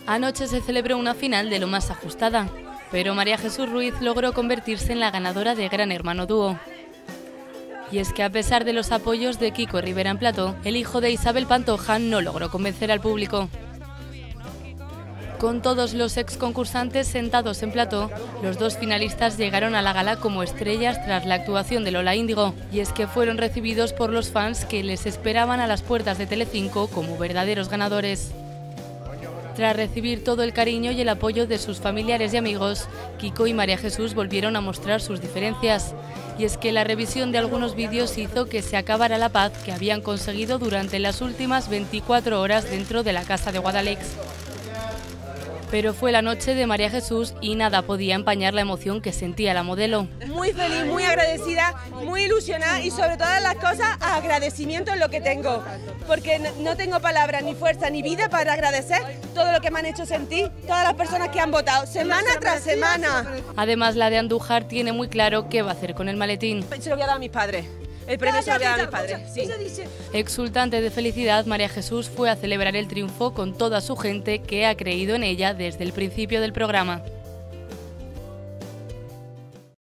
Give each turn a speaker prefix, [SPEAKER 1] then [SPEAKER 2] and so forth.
[SPEAKER 1] Anoche se celebró una final de lo más ajustada, pero María Jesús Ruiz logró convertirse en la ganadora de Gran Hermano Dúo. Y es que a pesar de los apoyos de Kiko Rivera en plató, el hijo de Isabel Pantoja no logró convencer al público. Con todos los ex concursantes sentados en plató, los dos finalistas llegaron a la gala como estrellas tras la actuación de Lola Índigo, y es que fueron recibidos por los fans que les esperaban a las puertas de Telecinco como verdaderos ganadores. Tras recibir todo el cariño y el apoyo de sus familiares y amigos, Kiko y María Jesús volvieron a mostrar sus diferencias. Y es que la revisión de algunos vídeos hizo que se acabara la paz que habían conseguido durante las últimas 24 horas dentro de la casa de Guadalix. Pero fue la noche de María Jesús y nada podía empañar la emoción que sentía la modelo.
[SPEAKER 2] Muy feliz, muy agradecida, muy ilusionada y sobre todas las cosas agradecimiento en lo que tengo. Porque no tengo palabras, ni fuerza, ni vida para agradecer todo lo que me han hecho sentir, todas las personas que han votado, semana tras semana.
[SPEAKER 1] Además, la de Andújar tiene muy claro qué va a hacer con el maletín.
[SPEAKER 2] Se lo voy a dar a mis padres. El premio se lo voy a dar a mis padres, sí.
[SPEAKER 1] Exultante de felicidad, María Jesús fue a celebrar el triunfo con toda su gente que ha creído en ella desde el principio del programa.